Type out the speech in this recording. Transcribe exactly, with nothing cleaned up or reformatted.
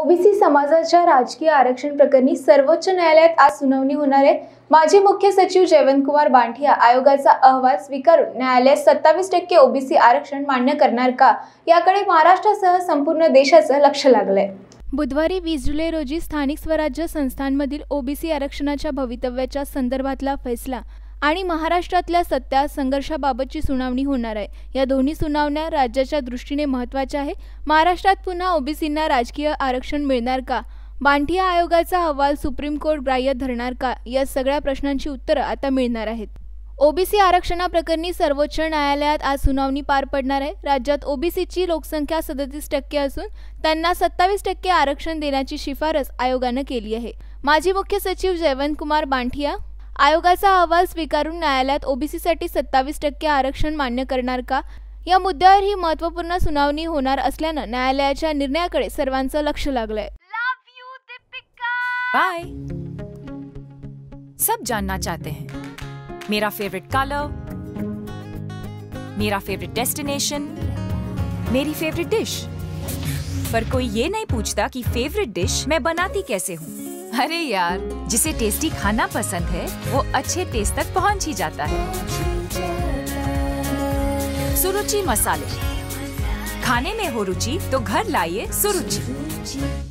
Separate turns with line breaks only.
OBC समाजाच्या राजकीय आरक्षण प्रकरणी सर्वोच्च न्यायालयात आज सुनावणी होणार आहे। माजी मुख्य सचिव जयवंतकुमार बांठिया आयोगाचा अहवाल स्वीकारून न्यायालय सत्तावीस टक्के ओबीसी आरक्षण मान्य करणार का याकडे महाराष्ट्रासह संपूर्ण देशाचं लक्ष लागलंय।
बुधवारी वीस जुलै रोजी स्थानिक स्वराज्य संस्थांमधील ओबीसी आरक्षणाच्या भवितव्याच्या संदर्भातला फैसला आणि महाराष्ट्रातल्या सत्ता संघर्षाबाबतची सुनावणी होणार आहे। या दोन्ही सुनावण्या राज्याच्या दृष्टीने महत्त्वाच्या आहे। महाराष्ट्रात पुन्हा ओबीसींना राजकीय आरक्षण मिळणार का, बांठिया आयोगाचा अहवाल सुप्रीम कोर्ट ग्राह्य धरणार का, या सगळ्या प्रश्नांची उत्तरं आता मिळणार आहेत। ओबीसी आरक्षणाप्रकरणी सर्वोच्च न्यायालयात आज सुनावणी पार पडणार आहे। राज्यात ओबीसीची लोकसंख्या सदतीस टक्के असून त्यांना सत्तावीस टक्के आरक्षण देण्याची शिफारस आयोगानं केली आहे। माजी मुख्य सचिव जयवंतकुमार बांठिया आयोगाचा अहवाल स्वीकारून न्यायालयात ओबीसीसाठी सत्तावीस टक्के आरक्षण मान्य करणार का या मुद्द्यावर ही महत्त्वपूर्ण सुनावणी होणार असल्यानं न्यायालयाच्या निर्णयाकडे सर्वांचं लक्ष लागलंय।
बाय। सब जानना चाहते हैं मेरा फेवरेट कलर, मेरा फेवरेट डेस्टिनेशन, मेरी फेवरेट डिश, पर कोई ये नहीं पूछता कि फेवरेट डिश मैं बनाती कैसे हूँ। अरे यार, जिसे टेस्टी खाना पसंद है वो अच्छे टेस्ट तक पहुँच ही जाता है। सुरुचि मसाले, खाने में हो रुचि तो घर लाइए सुरुचि।